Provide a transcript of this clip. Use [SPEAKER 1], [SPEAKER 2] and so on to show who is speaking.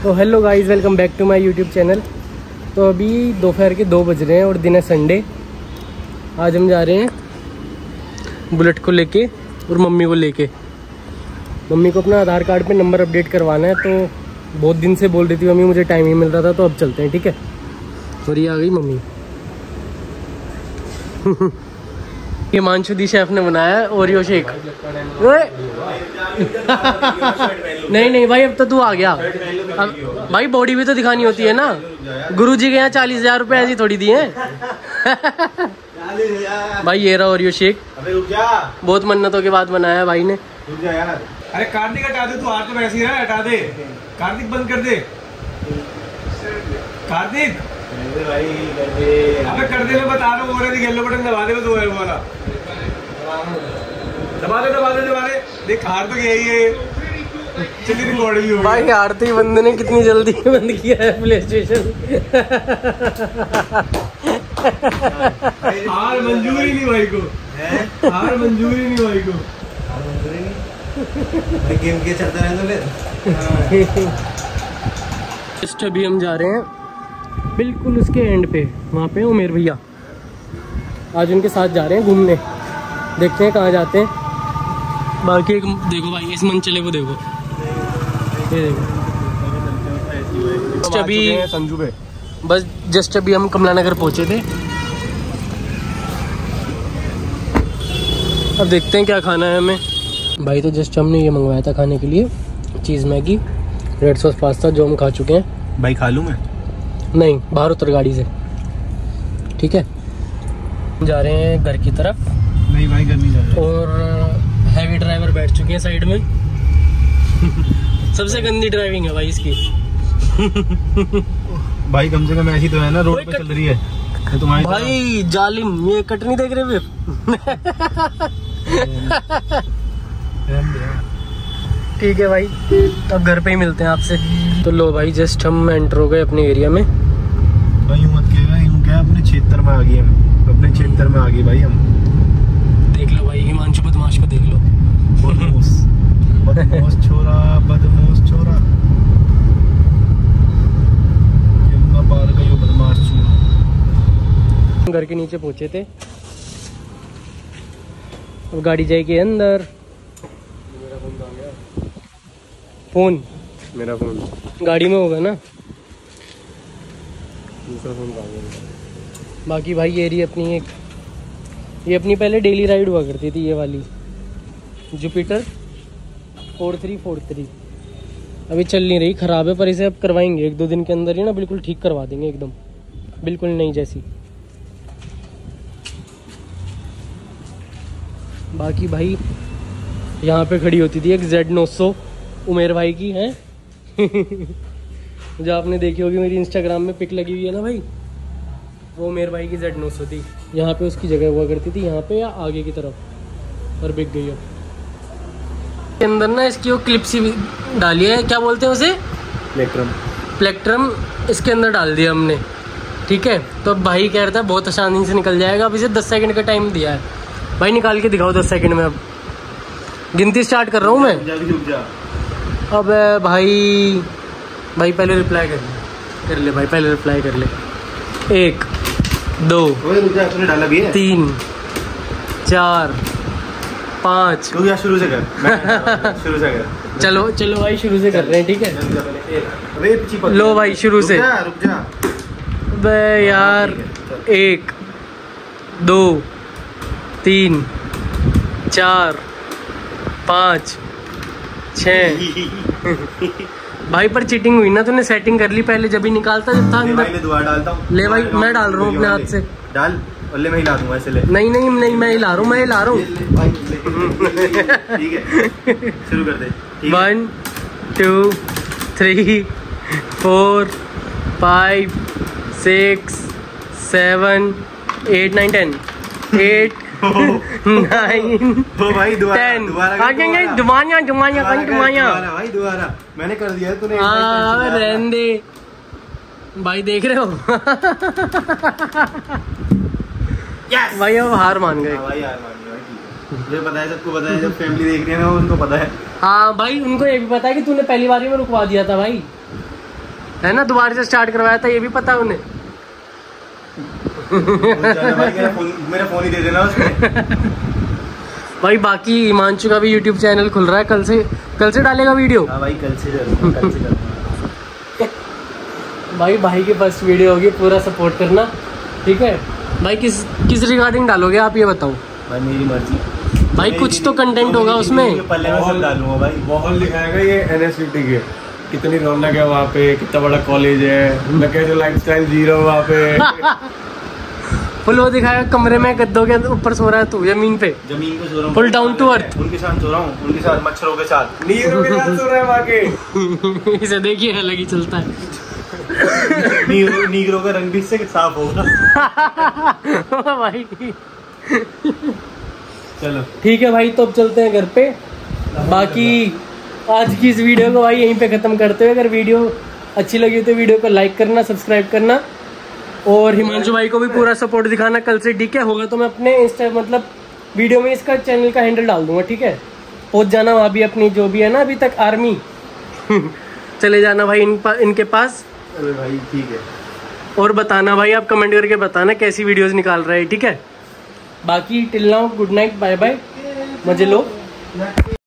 [SPEAKER 1] तो hello guys, welcome back to my YouTube channel. तो अभी दोपहर के 2 बज रहे हैं और दिन है संडे। आज हम जा रहे हैं बुलेट को लेके और मम्मी को लेके। मम्मी को अपना आधार कार्ड पे नंबर अपडेट करवाना है, तो बहुत दिन से बोल रही थी मम्मी मुझे टाइम ही मिल रहा था, तो अब चलते हैं, ठीक है। और ये आ गई मम्मी। ये हिमांशु शेफ ने बनाया है ओरियो शेक। नहीं नहीं भाई, अब तो तू आ गया। अब भाई बॉडी भी तो दिखानी होती है ना। गुरुजी के यहाँ 40,000 रुपए ऐसी थोड़ी दिए हैं। भाई ये रहा ओरियो शेक, बहुत मन्नतों के बाद बनाया है भाई ने।
[SPEAKER 2] अरे कार्तिक हटा दे, तू हाथ तो वैसे ही रहा, हटा दे। कार्तिक बंद कर दे। कार्तिक अबे कर दे, मैं बता रहा हूँ। येलो बटन दबा दे, तो वाला दबा दे। देख हार तो यही है। चलिए रिकॉर्डिंग हो
[SPEAKER 1] भाई। आरती बंद ने कितनी जल्दी बंद किया है प्ले स्टेशन।
[SPEAKER 2] हार मंजूरी नहीं भाई को, हार मंजूरी नहीं भाई को। गेम के चलता रहता फिर।
[SPEAKER 1] जस्ट अभी हम जा रहे हैं बिल्कुल उसके एंड पे, वहाँ पे उमेर भैया। आज उनके साथ जा रहे हैं घूमने, देखते हैं कहाँ जाते हैं। बाकी एक देखो भाई, इस मंचले को देखो, ये देखो। जस्ट अभी
[SPEAKER 2] संजू पे
[SPEAKER 1] बस जस्ट अभी हम कमला नगर पहुँचे थे। अब देखते हैं क्या खाना है हमें। भाई तो जस्ट हमने ये मंगवाया था खाने के लिए, cheese Maggi, red sauce pasta, जो हम खा चुके हैं।
[SPEAKER 2] भाई खा लूँ मैं?
[SPEAKER 1] नहीं, बाहर उतर गाड़ी से, ठीक है। जा रहे हैं घर की तरफ।
[SPEAKER 2] नहीं भाई, घर नहीं जा रहे।
[SPEAKER 1] और हैवी ड्राइवर बैठ चुके हैं साइड में। सबसे गंदी ड्राइविंग है भाई इसकी।
[SPEAKER 2] भाई कम से कम ऐसी तो है ना, रोड पे चल रही है तुम्हारी
[SPEAKER 1] भाई जालिम, ये कट नहीं देख रहे फिर। ठीक है भाई, अब घर पे ही मिलते हैं आपसे। तो लो भाई, जस्ट हम एंटर हो गए अपने एरिया में।
[SPEAKER 2] भाई यूं मत कह, यूं क्या, अपने क्षेत्र में आ गए हम, अपने क्षेत्र में आ गए भाई हम। देख लो भाई, हिमांशु बदमाश को देख लो। बदमाश छोरा, बदमाश छोरा। यमुना पार गयो बदमाश छोरा।
[SPEAKER 1] घर के नीचे पहुंचे थे, अब गाड़ी जाएगी अंदर। फोन,
[SPEAKER 2] मेरा फोन
[SPEAKER 1] गाड़ी में होगा ना।
[SPEAKER 2] दूसरा फोन कहाँ गया?
[SPEAKER 1] बाकी भाई ये रही अपनी एक, ये अपनी पहले डेली राइड हुआ करती थी, ये वाली जुपिटर 4343। अभी चल नहीं रही, ख़राब है, पर इसे अब करवाएंगे 1-2 दिन के अंदर ही ना, बिल्कुल ठीक करवा देंगे, एकदम बिल्कुल नई जैसी। बाकी भाई यहाँ पे खड़ी होती थी एक Z900 उमेर भाई की है। जो आपने देखी होगी मेरी इंस्टाग्राम में पिक लगी हुई है ना भाई, वो उमेर भाई की Z900 थी। यहाँ पे उसकी जगह हुआ करती थी, यहाँ पे या आगे की तरफ, पर बिक गई अब। के अंदर ना इसकी वो क्लिप सी डाली है, क्या बोलते हैं उसे, प्लेक्ट्रम इसके अंदर डाल दिया हमने, ठीक है। तो अब भाई कह रहा था बहुत आसानी से निकल जाएगा। अब इसे 10 सेकंड का टाइम दिया है भाई, निकाल के दिखाओ 10 सेकंड में। अब गिनती स्टार्ट कर रहा हूँ मैं। अब भाई पहले रिप्लाई कर ले भाई, पहले रिप्लाई कर ले। 1 2 3 4 5।
[SPEAKER 2] शुरू से कर। शुरू से कर।
[SPEAKER 1] चलो भाई, शुरू से कर रहे हैं, ठीक है। लो भाई शुरू से।
[SPEAKER 2] रुक जा
[SPEAKER 1] बे यार, 1 2 3 4 5 6। भाई पर चीटिंग हुई ना, तूने सेटिंग कर ली पहले, जब ही निकालता जब था अंदर।
[SPEAKER 2] दोबारा डालता हूँ।
[SPEAKER 1] ले भाई, मैं डाल रहा हूँ अपने हाथ से।
[SPEAKER 2] डाल, और ले मैं हिला दूंगा ऐसे। ले
[SPEAKER 1] नहीं, मैं हिला रहा हूँ।
[SPEAKER 2] ठीक है, शुरू कर दे।
[SPEAKER 1] 1 2 3 4 5 6 7 8 9 10 8 9
[SPEAKER 2] भाई
[SPEAKER 1] 10।
[SPEAKER 2] भाई दोबारा मैंने कर दिया, तूने
[SPEAKER 1] रहने दे भाई, देख रहे हो।
[SPEAKER 2] yes!
[SPEAKER 1] भाई अब हार मान गए।
[SPEAKER 2] भाई हार मान गए। मुझे पता है, सबको पता है, जब फैमिली देख रही है ना उनको पता है।
[SPEAKER 1] हाँ भाई, उनको ये भी पता है कि तूने पहली बारी में रुकवा दिया था भाई। है ना, दोबारा से स्टार्ट करवाया था, ये भी पता उन्हें।
[SPEAKER 2] मेरा फोन ही दे देना उसमें।
[SPEAKER 1] भाई बाकी हिमांशु का भी यूट्यूब चैनल खुल रहा है, कल से डालेगा वीडियो।
[SPEAKER 2] हाँ भाई कल से करूँगा।
[SPEAKER 1] भाई की फर्स्ट वीडियो होगी, पूरा सपोर्ट करना, ठीक है भाई। किस रिगार्डिंग डालोगे आप ये बताओ
[SPEAKER 2] भाई, मेरी मर्जी
[SPEAKER 1] भाई, कुछ तो कंटेंट होगा उसमें।
[SPEAKER 2] पल्ले में सब डालूंगा भाई।
[SPEAKER 3] माहौल दिखाएगा ये NSVT के, कितनी रौनक है वहाँ पे, कितना बड़ा कॉलेज है, मैं कैसे लाइफस्टाइल जी रहा हूँ वहाँ पे।
[SPEAKER 1] फुल वो दिखाएगा, कमरे में गद्दों के ऊपर सो रहा है तू, जमीन पे
[SPEAKER 2] सो रहा हूँ,
[SPEAKER 1] फुल डाउन टू अर्थ।
[SPEAKER 2] उनके साथ सो रहा हूँ, उनके साथ मच्छरों के साथ,
[SPEAKER 3] नीरों के साथ सो रहा है वहाँ के।
[SPEAKER 1] इसे देखिए अलग ही चलता है।
[SPEAKER 2] नीगरों का रंग भी इससे साफ होगा।
[SPEAKER 1] भाई
[SPEAKER 2] चलो
[SPEAKER 1] ठीक है भाई, तो अब चलते हैं घर पे। बाकी आज की इस वीडियो को भाई यहीं पे खत्म करते हुए, अगर वीडियो अच्छी लगी तो वीडियो को लाइक करना, सब्सक्राइब करना, और हिमांशु भाई को भी पूरा सपोर्ट दिखाना कल से, ठीक है। होगा तो मैं अपने इंस्टा मतलब वीडियो में इसका चैनल का हैंडल डाल दूंगा, ठीक है। पहुंच जाना वहाँ भी अपनी जो भी है ना अभी तक आर्मी चले जाना भाई इनके पास।
[SPEAKER 2] अरे भाई ठीक है,
[SPEAKER 1] और बताना भाई, आप कमेंट करके बताना कैसी वीडियोस निकाल रहे हैं, ठीक है। बाकी till now good night, bye bye, मजे लो।